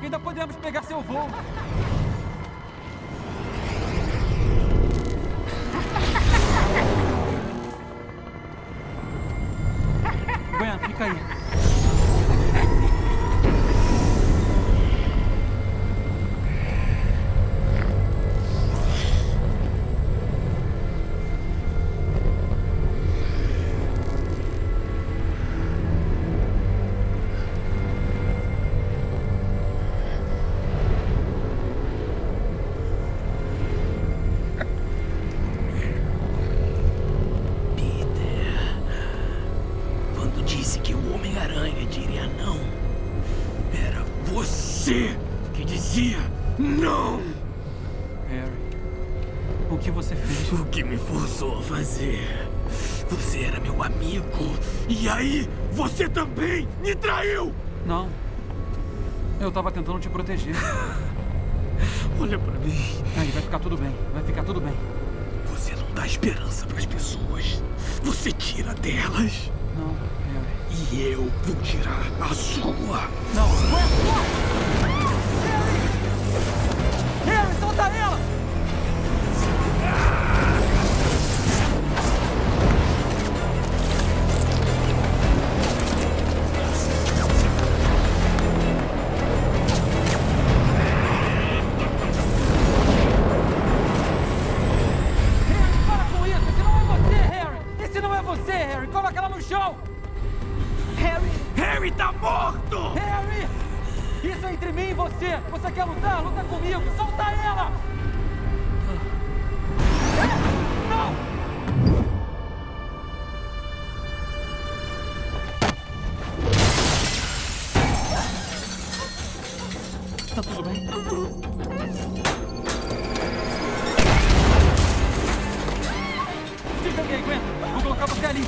que ainda podemos pegar seu voo. Gwen, fica aí. Que dizia não! Harry, o que você fez? O que me forçou a fazer? Você era meu amigo. E aí, você também me traiu! Não. Eu tava tentando te proteger. Olha pra mim. Aí, vai ficar tudo bem. Vai ficar tudo bem. Você não dá esperança pras pessoas. Você tira delas. Não, Harry. E eu vou tirar a sua. Não. Harry, solta ela! Harry, para com isso! Esse não é você, Harry! Esse não é você, Harry! Coloca ela no chão! Harry! Harry tá morto! Harry! Isso é entre mim e você! Você quer lutar? Luta comigo! Solta ela! Não! Tá tudo bem? Fica aí, Gwen! Vou colocar você ali!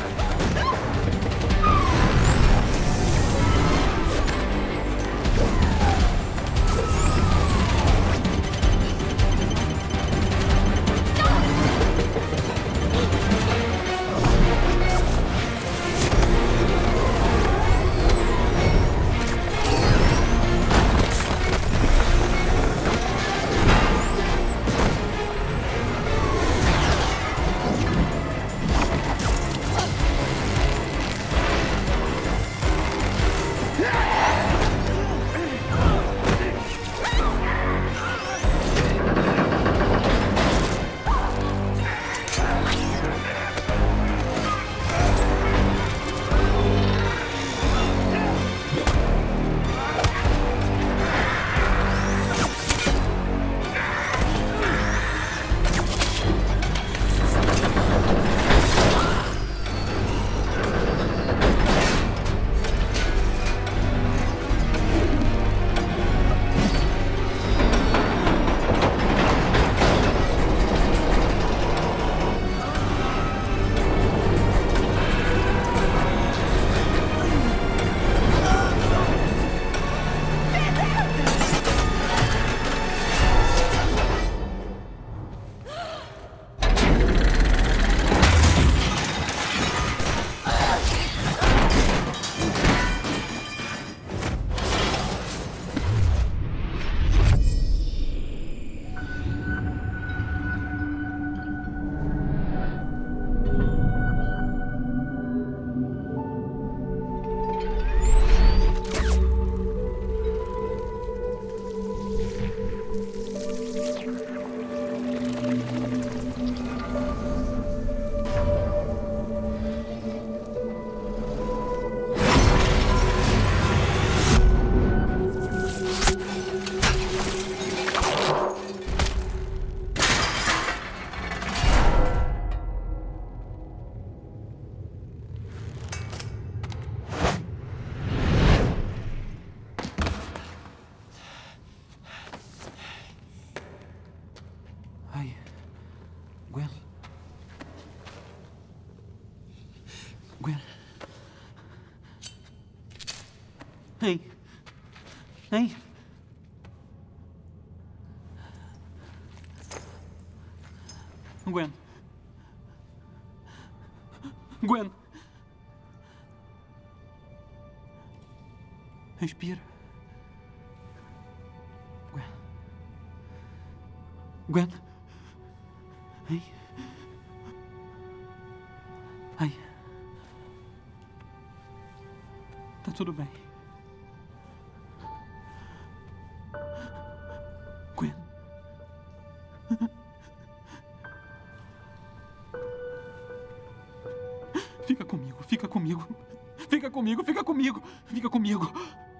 Ai, Gwen. Gwen. Ei. Ei. Gwen. Gwen. Respira. Gwen? Ai. Ai. Tá tudo bem. Gwen? Fica comigo, fica comigo. Fica comigo, fica comigo. Fica comigo.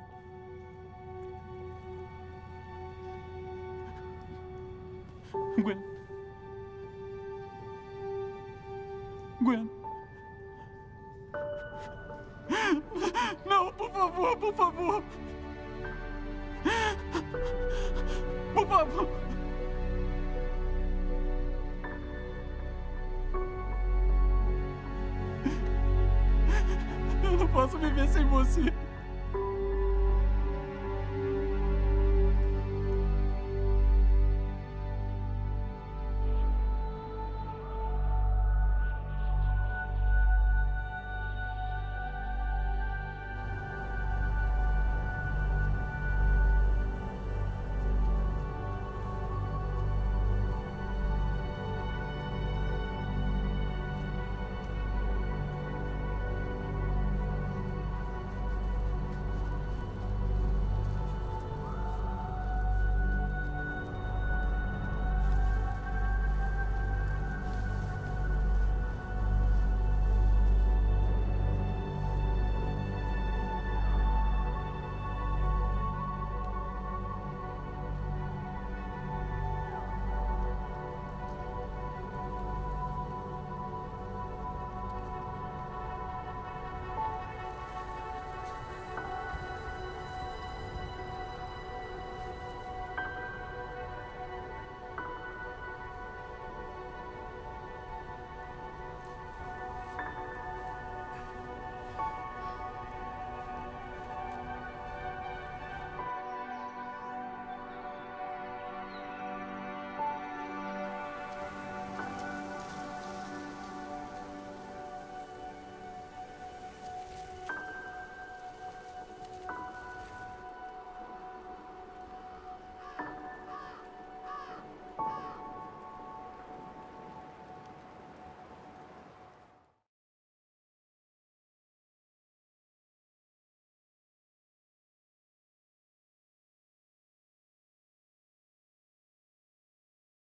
Gwen. Gwen. Não, por favor, por favor. Por favor. Eu não posso viver sem você.